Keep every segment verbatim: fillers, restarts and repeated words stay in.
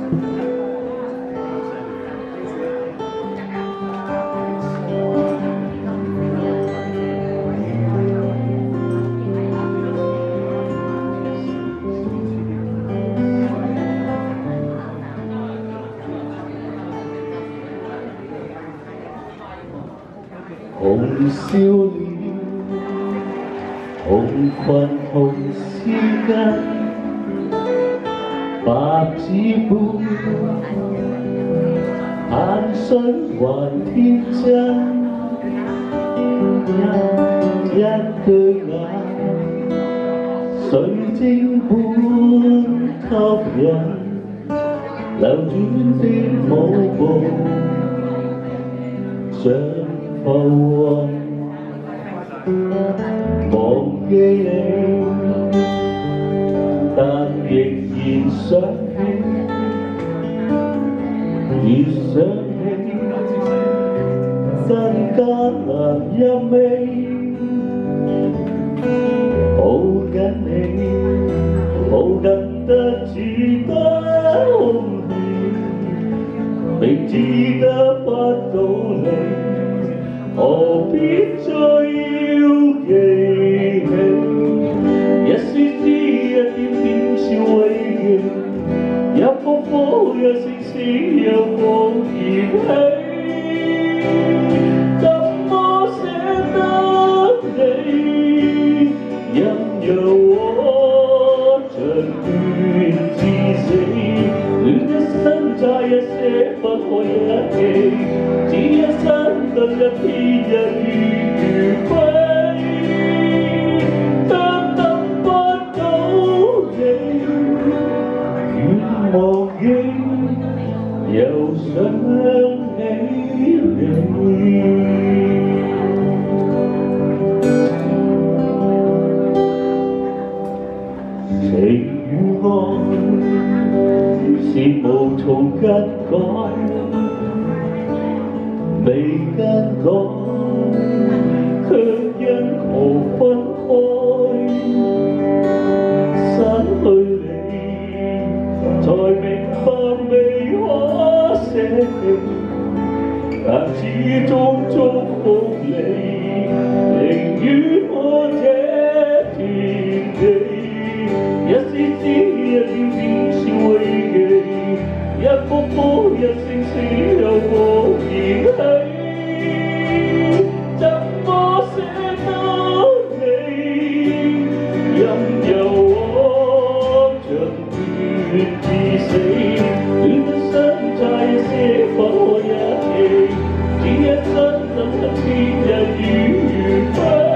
红笑臉，紅裙紅絲巾，白紙般眼水還天真，一對眼水晶般吸引，流轉的舞步像浮雲，忘記你，但仍然想起，越想起，更加難入味。抱緊你，抱緊得似得空氣，明知得不到你。何必再要記起？一絲絲一點點笑慰藉，一幅幅一聲聲又放燃起。怎麼捨得你？任由我長斷至死，戀一生差一些不可一起，只一生得一天日如歸，卻等不到你，願忘記，又想起你。情與愛是無從更改，未更改，卻因何分開？失去你，才明白未可捨棄，但始終祝福你，寧願我這田地。一絲絲一點點笑慰藉，一幅幅一聲聲又放燃起。怎麼捨得你？任由我長斷至死，戀一生差一些不可一起，只一生等一天日如歸。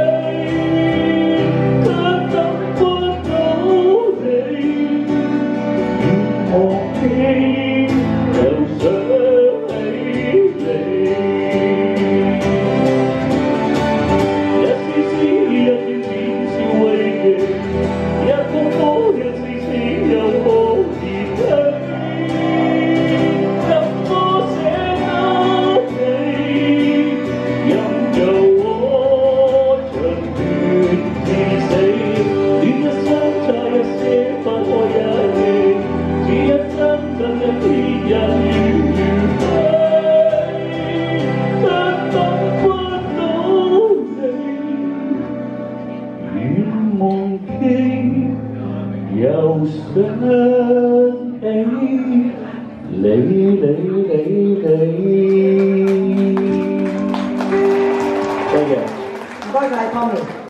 又想起你你你你，多謝，唔該晒 Tommy。